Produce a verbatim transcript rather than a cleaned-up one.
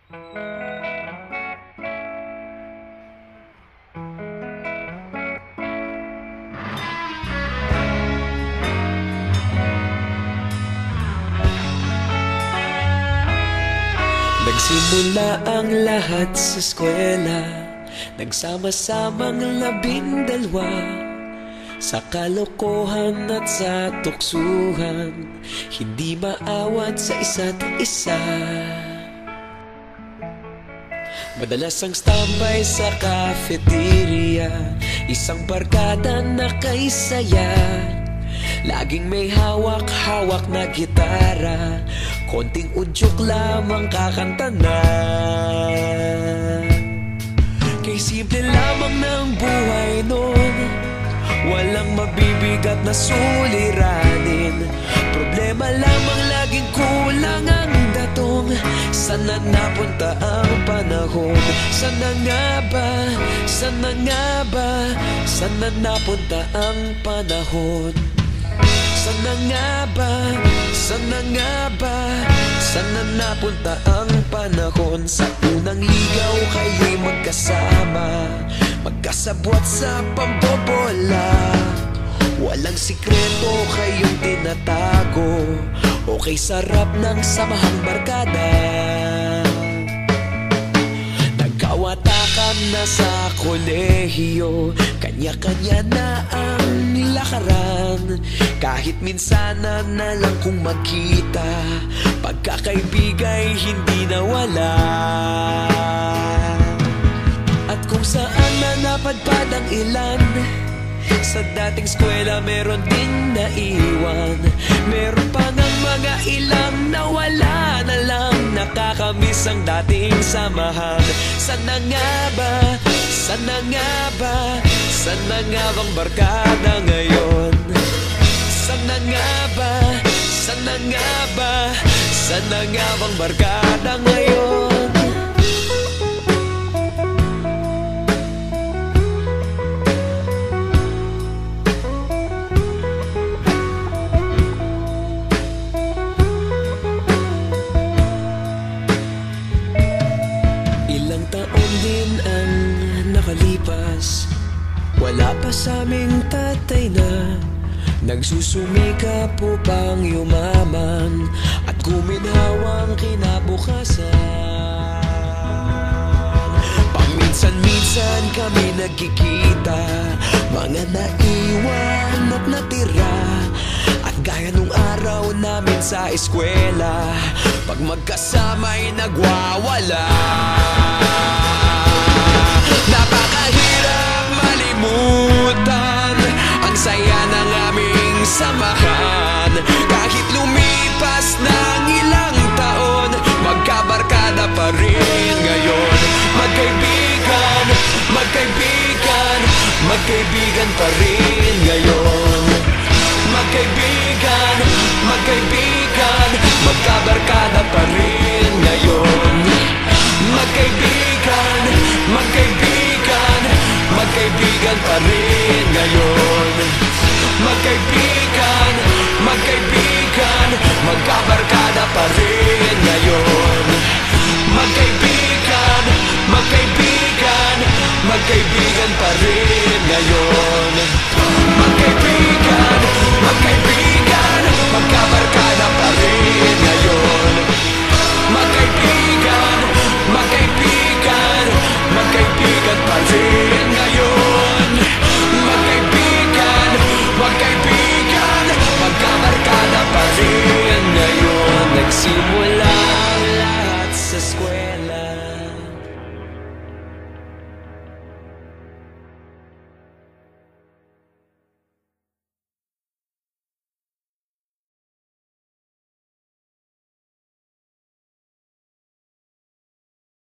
Nagsimula ang lahat sa eskwela, nagsama-samang labindalwa, sa kalokohan at sa tuksuhan, hindi maawat sa isa't isa. Madalas ang standby sa cafeteria, isang barkada na kay saya, laging may hawak-hawak na gitara, konting udyok lamang kakanta na. Kay simple lamang ng buhay nun, walang mabibigat na suliranin, problema lamang laging kulang ang datong. Sana napunta ang panahon? Sana nga ba? Sana nga ba? Sana napunta ang panahon? Sana nga ba? Sana nga ba? Sana napunta ang panahon? Sa unang ligaw kayo'y magkasama, magkasabwat sa pambobola, walang sikreto kayong tinatago, okay sarap ng samahang barkada. Nagkawatakan na sa kolehiyo, kanya-kanya na ang lakaran, kahit minsan na na lang kung magkita, pagkakaibigay hindi nawala. At kung saan na napadpad ang ilan, sa dating eskwela meron ding naiwan, meron pa ng mga ilang nawala na lang, nakakamiss ang dating samahan. Sana nga ba? Sana nga ba? Sana nga bang barkada ngayon? Sana nga ba? Sana nga ba? Sana nga bang barkada ngayon? Ilang taon din ang nakalipas, wala pa sa aming tatay na nagsusumikap upang yumaman at guminhawang kinabukasan. Paminsan-minsan kami nagkikita, mga naiwan at natira, at gaya nung araw namin sa eskwela, pag magkasama'y nagwawala. Napakahirap malimutan ang saya ng aming samahan, kahit lumipas ng ilang taon, magkabarkada pa rin ngayon. Magkaibigan, magkaibigan, magkaibigan pa rin ngayon. Magkaibigan, magkaibigan, magkabarkada pa rin ngayon. Magkaibigan, magkaibigan, magkaibigan pa rin ngayon. Magkaibigan, magkaibigan, magkabarkada pa rin ngayon. Magkaibigan, magkaibigan, magkaibigan pa rin ngayon. Magkaibigan, magkaibigan, magkabarkada